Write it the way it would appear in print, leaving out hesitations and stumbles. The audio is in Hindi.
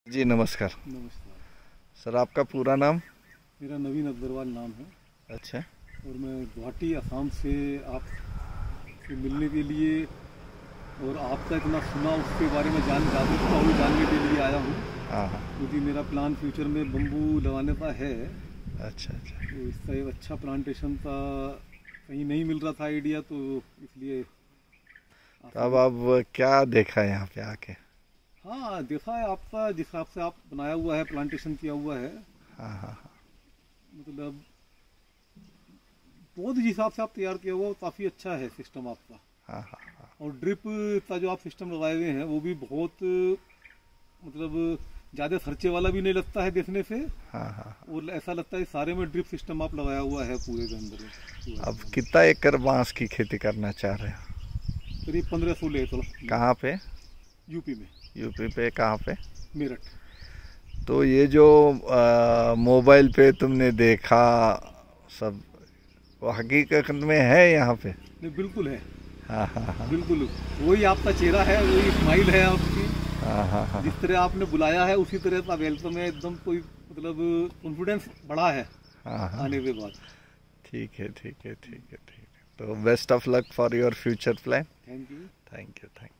जी नमस्कार। नमस्कार। सर आपका पूरा नाम? मेरा नवीन अग्रवाल नाम है। अच्छा। और मैं गुवाहाटी असम से आपसे मिलने के लिए और आपका इतना सुना उसके बारे में जागरूकता हुई जानने के लिए आया हूँ। हाँ हाँ। क्योंकि मेरा प्लान फ्यूचर में बम्बू लगाने का है। अच्छा अच्छा। तो इसका एक अच्छा प्लांटेशन का कहीं नहीं मिल रहा था आइडिया, तो इसलिए तो अब आप क्या देखा यहाँ पे आके? हाँ, देखा है आपका, जिस हिसाब से आप बनाया हुआ है, प्लांटेशन किया हुआ है। हाँ हाँ हाँ। मतलब पौध जिस हिसाब से आप तैयार किया हुआ, वो काफ़ी अच्छा है सिस्टम आपका। हाँ हाँ हाँ। और ड्रिप का जो आप सिस्टम लगाए हुए हैं वो भी बहुत मतलब ज़्यादा खर्चे वाला भी नहीं लगता है देखने से। हाँ हाँ हाँ। और ऐसा लगता है सारे में ड्रिप सिस्टम आप लगाया हुआ है पूरे के अंदर में। अब कितना एकड़ बांस की खेती करना चाह रहे हैं? करीब 15-16 एकड़। कहाँ पे? यूपी में। यूपी पे कहाँ पे? मेरठ। तो ये जो मोबाइल पे तुमने देखा सब, वो हकीकत में है यहाँ पे? नहीं, बिल्कुल है। हाँ हाँ हाँ। बिल्कुल वही आपका चेहरा है, वही स्माइल है आपकी। हाँ हाँ हाँ। जिस तरह आपने बुलाया है उसी तरह का वेलकम है एकदम। कोई मतलब कॉन्फिडेंस बढ़ा है हाँ हाँ। आने के बाद। ठीक है ठीक है ठीक है ठीक है। तो best of luck for your future plan. Thank you. Thank you thank you.